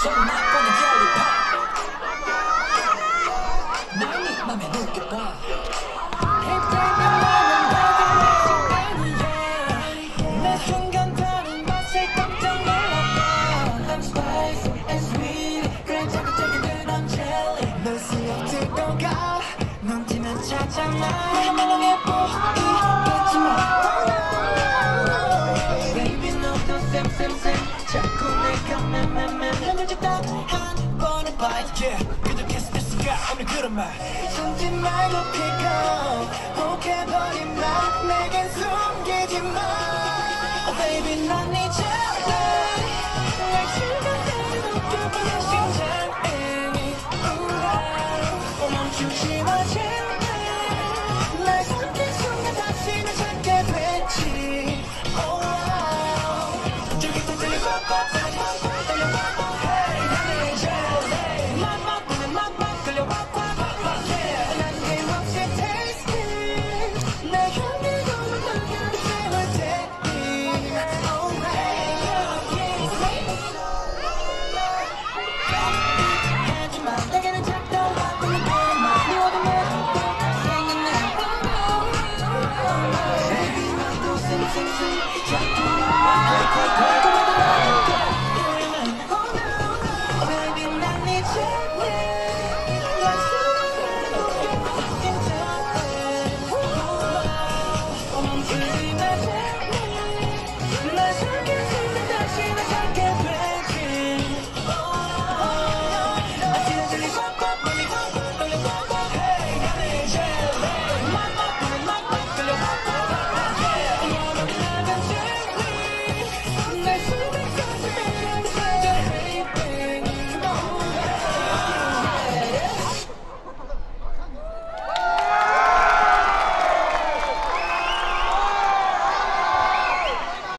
정말 뻔한 젤리팝 난네 맘에 녹여봐 매 순간 다른 맛에 깜짝 놀라봐 I'm spicy and sweet 그래 자극적인 그런 젤리 널 쓰러뜨고 가 넌 튀면 찾잖아 내가 만나게 보이겠지만 Baby 너도 쌤쌤쌤 자꾸 내가 맴맴맴 하늘지 딱 한 번에 bite yeah 그저 계속했을까 오늘 그런 말 참지 말고 pick up 혹해버린 말 내겐 숨기지 마 Oh baby 난 이제